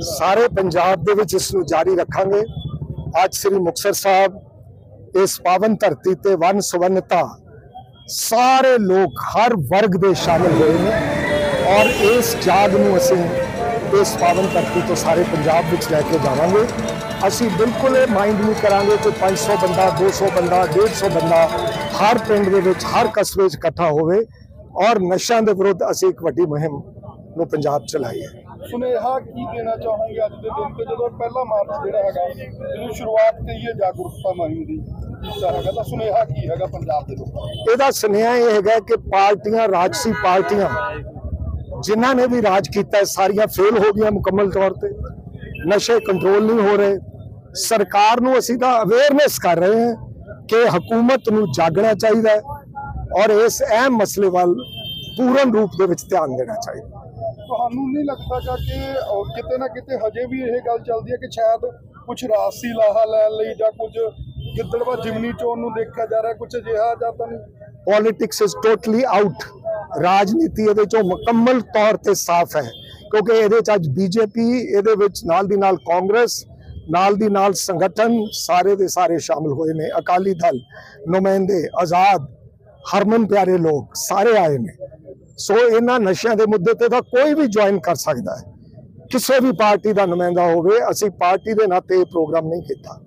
सारे पंजाब दे विच इसनूं जारी रखांगे। आज श्री मुक्तसर साहब इस पावन धरती ते वन सुवन्नता सारे लोग हर वर्ग दे शामिल होए हैं और इस जाग नूं असीं इस पावन धरती तो सारे पंजाब विच लैके जावांगे। असीं बिल्कुल ये माइंड नहीं करांगे कि 500 बंदा 200 बंदा 150 बंदा हर पिंड दे विच हर कस्बे च इकट्ठा होवे और नशा के विरुद्ध असीं एक वड्डी मुहिम नूं पंजाब चलाई है। सुनेहा की देना चाहोगे अज के दिन पे जो पहला मार्च जिहड़ा हैगा जिहदी शुरुआत कहीए जागरूकता मुहिम दी तो सुनेहा की हैगा पंजाब दे लोकां नूं? इहदा सुनेहा यह है कि पार्टियां राजसी पार्टियां जिन्हां ने भी राज किया सारियां फेल हो गई मुकम्मल तौर पर। नशे कंट्रोल नहीं हो रहे। सरकार नूं असीं तां अवेयरनेस कर रहे हैं कि हुकूमत नूं जागना चाहिए और इस अहम मसले वाल पूर्ण रूप दे विच ध्यान देना चाहिए। ਤੁਹਾਨੂੰ नहीं लगता कि किते ना किते हजे भी यह गल चलती है कि शायद कुछ राजसी लाहा लैण लई जां कुछ गिद्दड़वा जिमनी चोण नूं देखा जा रहा है, कुछ अजिहा जां तां नहीं? Politics is totally out. राजनीति ये चो मुकम्मल तौर पर साफ है क्योंकि ये अज बीजेपी ये नाल दी नाल कांग्रेस नाल दी नाल संगठन सारे दे सारे शामिल हुए ने। अकाली दल नुमाइंदे आज़ाद हरमन प्यारे लोग सारे आए ने। सो इन्हां नशियां दे मुद्दे ते कोई भी ज्वाइन कर सकता है, किसी भी पार्टी का नुमाइंदा होवे। असीं पार्टी के नाते प्रोग्राम नहीं किया।